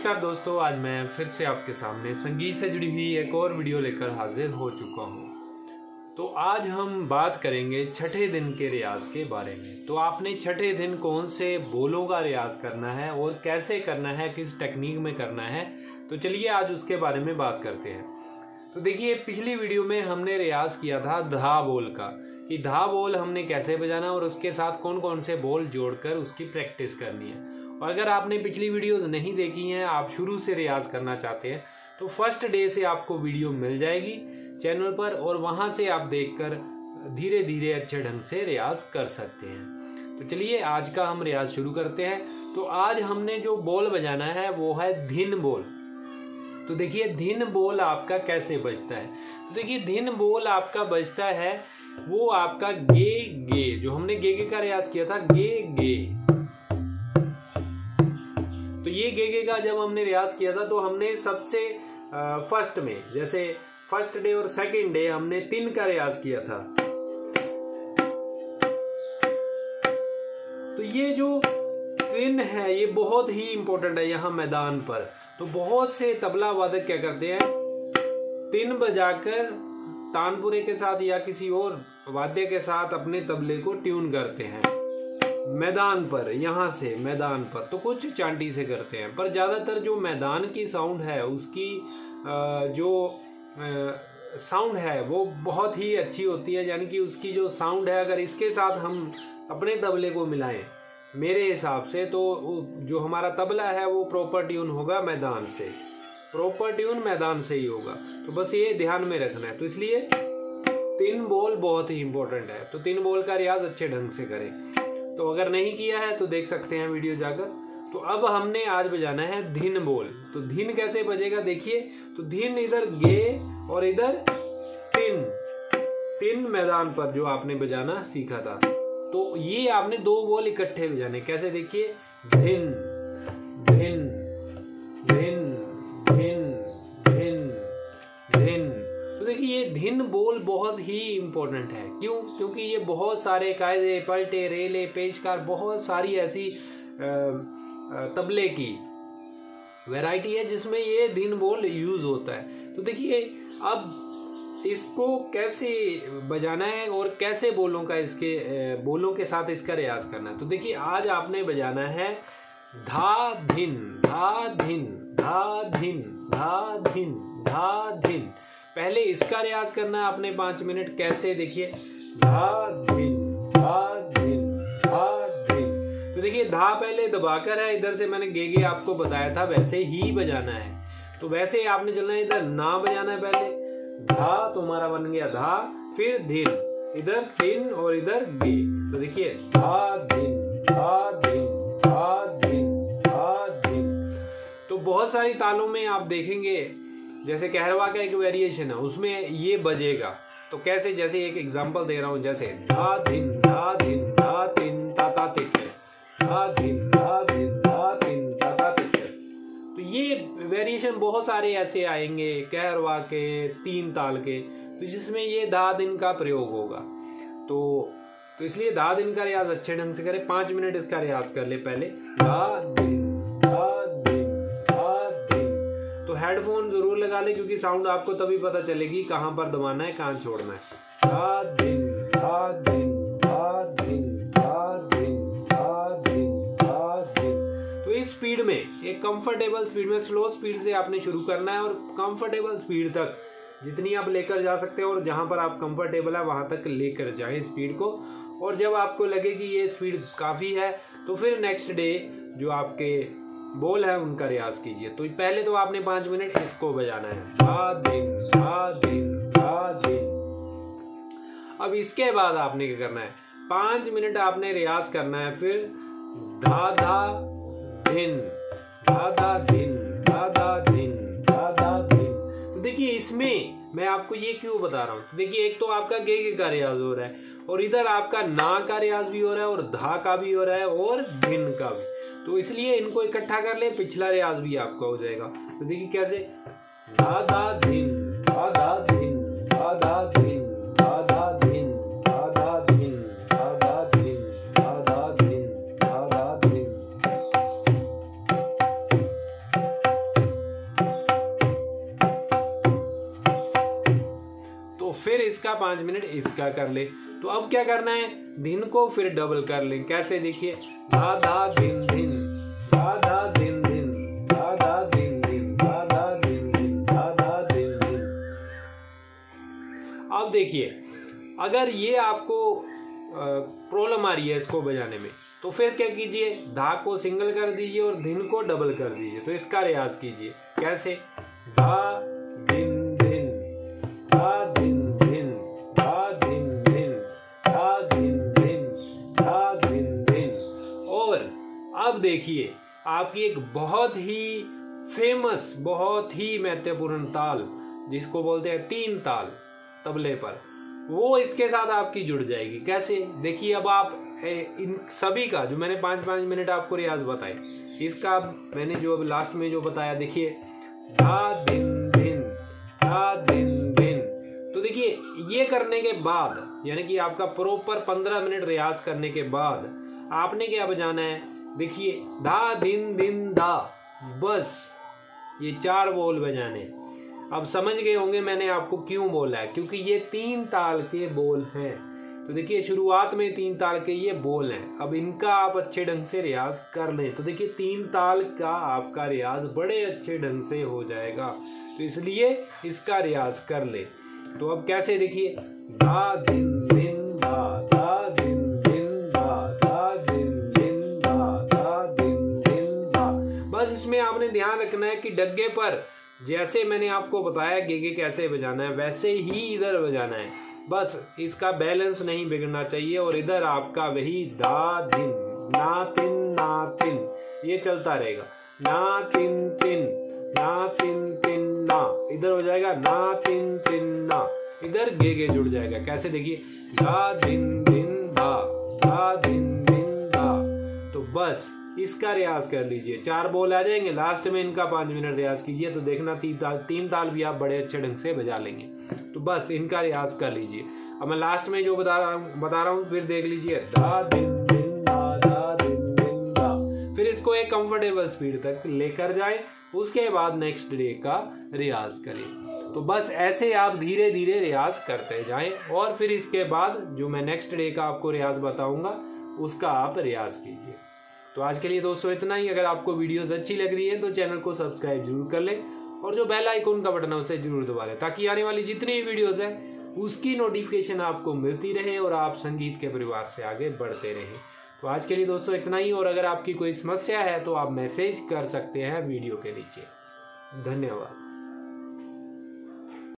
नमस्कार दोस्तों, आज मैं फिर से आपके सामने संगीत से जुड़ी हुई एक और वीडियो लेकर हाजिर हो चुका हूँ। तो आज हम बात करेंगे छठे दिन के रियाज के बारे में। तो आपने छठे दिन कौन से बोलों का रियाज करना है और कैसे करना है, किस टेक्निक में करना है, तो चलिए आज उसके बारे में बात करते हैं। तो देखिए, पिछली वीडियो में हमने रियाज किया था धा बोल का, कि धा बोल हमने कैसे बजाना और उसके साथ कौन कौन से बोल जोड़कर उसकी प्रैक्टिस करनी है। और अगर आपने पिछली वीडियोस नहीं देखी हैं, आप शुरू से रियाज करना चाहते हैं, तो फर्स्ट डे से आपको वीडियो मिल जाएगी चैनल पर और वहां से आप देखकर धीरे धीरे अच्छे ढंग से रियाज कर सकते हैं। तो चलिए आज का हम रियाज शुरू करते हैं। तो आज हमने जो बोल बजाना है वो है धिन बोल। तो देखिए धिन बोल आपका कैसे बजता है। तो देखिए धिन बोल आपका बजता है वो आपका गे गे, जो हमने गे गे का रियाज किया था, गे गे। तो ये गे गे का जब हमने रियाज किया था तो हमने सबसे फर्स्ट में, जैसे फर्स्ट डे और सेकंड डे हमने तिन का रियाज किया था। तो ये जो तिन है ये बहुत ही इंपॉर्टेंट है यहाँ मैदान पर। तो बहुत से तबला वादक क्या करते हैं, तिन बजाकर तानपुरे के साथ या किसी और वाद्य के साथ अपने तबले को ट्यून करते हैं मैदान पर, यहाँ से मैदान पर। तो कुछ चांटी से करते हैं, पर ज्यादातर जो मैदान की साउंड है उसकी जो साउंड है वो बहुत ही अच्छी होती है। यानी कि उसकी जो साउंड है अगर इसके साथ हम अपने तबले को मिलाएं मेरे हिसाब से, तो जो हमारा तबला है वो प्रॉपर ट्यून होगा मैदान से, प्रॉपर ट्यून मैदान से ही होगा। तो बस ये ध्यान में रखना है। तो इसलिए तीन बोल बहुत ही इंपॉर्टेंट है। तो तीन बोल का रियाज अच्छे ढंग से करें। तो अगर नहीं किया है तो देख सकते हैं वीडियो जाकर। तो अब हमने आज बजाना है धिन बोल। तो धिन कैसे बजेगा देखिए। तो धिन इधर गे और इधर तिन, तिन मैदान पर जो आपने बजाना सीखा था। तो ये आपने दो बोल इकट्ठे बजाने। कैसे देखिए, धिन धिन धिन धिन धिन धिन। तो देखिए ये धिन बोल बहुत ही इंपॉर्टेंट है। क्यों? क्योंकि ये बहुत सारे कायदे, पलटे, रेले, पेशकार, बहुत सारी ऐसी तबले की वैरायटी है जिसमें ये धिन बोल यूज होता है। तो देखिए अब इसको कैसे बजाना है और कैसे बोलों का बोलों के साथ इसका रियाज करना है। तो देखिए आज आपने बजाना है धा धिन धा धिन धा धिन धा धिन धा धिन। पहले इसका रियाज करना है आपने 5 मिनट। कैसे देखिए, धा धिन धा धिन धा धिन। तो देखिए धा पहले दबाकर है, इधर से मैंने गे गे आपको बताया था वैसे ही बजाना है। तो वैसे ही आपने चलना है, इधर ना बजाना है पहले धा, तो हमारा बन गया धा, फिर धिन, इधर थिन और इधर गे। तो देखिए धा धिन धा धिन धा धिन धा धिन। तो बहुत सारी तालों में आप देखेंगे, जैसे कहरवा का एक वेरिएशन है उसमें ये बजेगा। तो कैसे, जैसे एक एग्जांपल दे रहा हूं, जैसे धा धिन धा धिन धा तिन ता ता तिक, धा धिन धा धिन धा तिन ता ता तिक। तो ये वेरिएशन बहुत सारे ऐसे आएंगे कहरवा के 3 ताल के, तो जिसमें ये धा दिन का प्रयोग होगा। तो इसलिए धा दिन का रियाज अच्छे ढंग से करें। 5 मिनट इसका रियाज कर ले पहले, धा दिन धा दिन धा दिन। तो हेडफोन जरूर लगा ले, क्योंकि साउंड आपको तभी पता चलेगी कहां पर दबाना है, कहां छोड़ना है। धा दिन धा दिन धा दिन धा दिन धा दिन धा दिन। तो इस स्पीड में, एक कंफर्टेबल स्पीड में, स्लो स्पीड से आपने शुरू करना है और कंफर्टेबल स्पीड तक जितनी आप लेकर जा सकते हैं और जहां पर आप कंफर्टेबल है वहां तक लेकर जाएं स्पीड को। और जब आपको लगे कि ये स्पीड काफी है तो फिर नेक्स्ट डे जो आपके बोल है उनका रियाज कीजिए। तो पहले तो आपने 5 मिनट इसको बजाना है, धा दिन धा दिन धा दिन। अब इसके बाद आपने क्या करना है, 5 मिनट आपने रियाज करना है, फिर धा धा धिन धा धा धिन धा धा धिन धा धा धिन। तो देखिए इसमें मैं आपको ये क्यों बता रहा हूं। तो देखिए एक तो आपका गे गे का रियाज हो रहा है और इधर आपका ना का रियाज भी हो रहा है और धा का भी हो रहा है और धिन का भी। तो इसलिए इनको इकट्ठा कर ले, पिछला रियाज भी आपका हो जाएगा। तो देखिए कैसे, धा धा धिन धा धा धिन धा धा धिन धा धा धिन धा धा धिन धा धा धिन धा धा धिन धा धा धिन। 5 मिनट इसका कर ले। तो अब क्या करना है, धिन को फिर डबल कर ले। कैसे, देखिए, धा धा धिन धिन, धा धा धिन धिन, धा धा धिन धिन, धा धा धिन धिन, धा धा धिन धिन। अब देखिए, अगर ये आपको प्रॉब्लम आ रही है इसको बजाने में, तो फिर क्या कीजिए, धा को सिंगल कर दीजिए और धिन को डबल कर दीजिए। तो इसका रियाज कीजिए। कैसे, धा धिन धिन, धा धिन धिन, धा धिन धिन, धा धिन धिन, धा धिन धिन। और अब देखिए, आपकी एक बहुत ही फेमस, बहुत ही महत्वपूर्ण ताल जिसको बोलते हैं 3 ताल तबले पर, वो इसके साथ आपकी जुड़ जाएगी। कैसे, देखिए, अब आप इन सभी का जो मैंने 5-5 मिनट आपको रियाज बताए, इसका मैंने जो अब लास्ट में जो बताया, देखिए, धा दिन दिन, धा दिन दिन। तो देखिए, ये करने के बाद, यानी कि आपका प्रॉपर 15 मिनट रियाज करने के बाद आपने क्या बजाना है, देखिए, धा दिन दिन धा, बस ये 4 बोल बजाने। अब समझ गए होंगे मैंने आपको क्यों बोला है, क्योंकि ये 3 ताल के बोल हैं। तो देखिए, शुरुआत में 3 ताल के ये बोल हैं। अब इनका आप अच्छे ढंग से रियाज कर लें तो देखिए 3 ताल का आपका रियाज बड़े अच्छे ढंग से हो जाएगा। तो इसलिए इसका रियाज कर ले। तो अब कैसे, देखिए, धा दिन दिन धा, धा दिन दिन धा, धा दिन दिन धा, धा दिन दिन धा। बस इसमें आपने ध्यान रखना है कि डग्गे पर जैसे मैंने आपको बताया गेगे कैसे बजाना है, वैसे ही इधर बजाना है। बस इसका बैलेंस नहीं बिगड़ना चाहिए। और इधर आपका वही धा दिन, ना तिन ये चलता रहेगा। ना तिन तिन, ना तिन तिन ना, इधर हो जाएगा ना तिन तिन ना, इधर गेगे जुड़ जाएगा। कैसे, देखिए, धा दिन दिन धा, धा दिन दिन धा। तो बस इसका रियाज कर लीजिए। 4 बोल आ जाएंगे, लास्ट में इनका 5 मिनट रियाज कीजिए। तो देखना 3 ताल भी आप बड़े अच्छे ढंग से बजा लेंगे। तो बस इनका रियाज कर लीजिए। अब मैं लास्ट में जो बता रहा हूँ फिर देख लीजिए, धा दिन दिन धा, धा दिन दिन धा। फिर इसको एक कंफर्टेबल स्पीड तक लेकर जाए, उसके बाद नेक्स्ट डे का रियाज करें। तो बस ऐसे आप धीरे धीरे रियाज करते जाएं और फिर इसके बाद जो मैं नेक्स्ट डे का आपको रियाज बताऊंगा उसका आप रियाज कीजिए। तो आज के लिए दोस्तों इतना ही। अगर आपको वीडियोस अच्छी लग रही है तो चैनल को सब्सक्राइब जरूर कर लें और जो बेल आइकन का बटन है उसे जरूर दबा लें, ताकि आने वाली जितनी भी वीडियोस हैं उसकी नोटिफिकेशन आपको मिलती रहे और आप संगीत के परिवार से आगे बढ़ते रहें। तो आज के लिए दोस्तों इतना ही। और अगर आपकी कोई समस्या है तो आप मैसेज कर सकते हैं वीडियो के नीचे। धन्यवाद।